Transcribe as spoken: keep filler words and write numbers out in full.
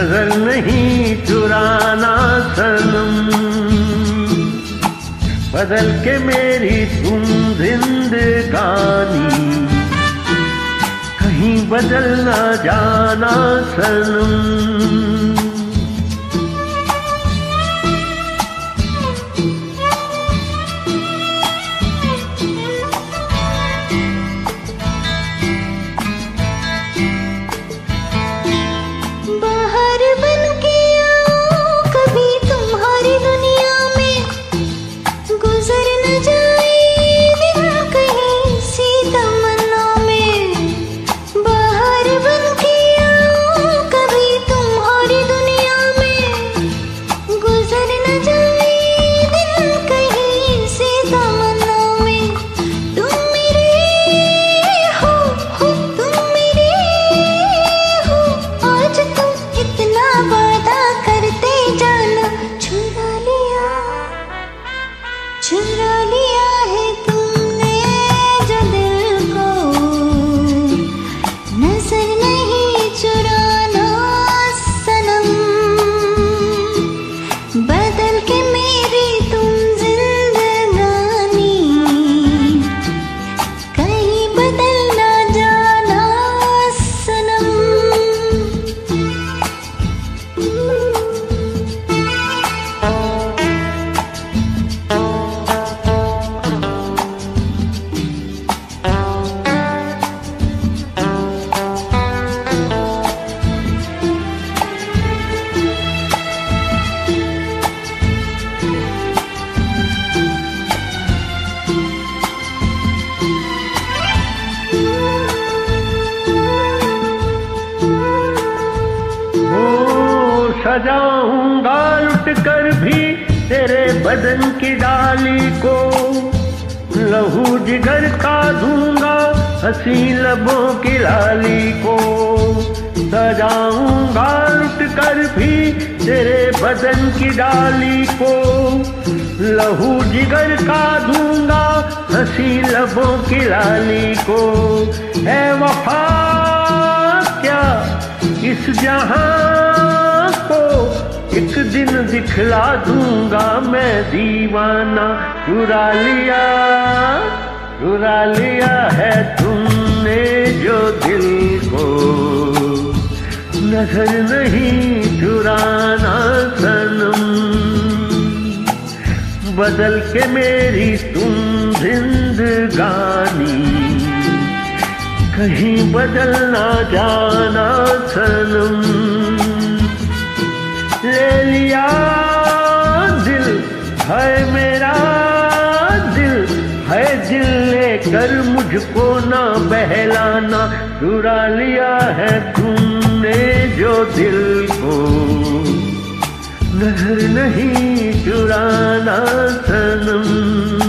नजर नहीं चुराना सनम, बदल के मेरी तुम जिंदगानी, कहीं बदल ना जाना सनम। चुरा लिया है तुमने जो दिल को, नजर नहीं चुराना सनम, बदल के मेरी तुम जिंदगानी, कहीं बदल ना जाना सनम। सजाऊंगा लुट कर भी तेरे बदन की डाली को, लहू जिगर का दूंगा हंसी लबों की लाली को। सजाऊंगा लुट कर भी तेरे बदन की डाली को, लहू जिगर का दूंगा हंसी लबों की लाली को। है वफा क्या इस जहां को, एक दिन दिखला दूंगा मैं दीवाना। चुरा लिया चुरा लिया है तुमने जो दिल को, नजर नहीं चुराना सनम, बदल के मेरी तुम जिंदगानी, कहीं बदल ना जाना सनम। ले लिया दिल है मेरा दिल है, दिल लेकर मुझको ना बहलाना। चुरा लिया है तुमने जो दिल को, नजर नहीं चुराना सनम।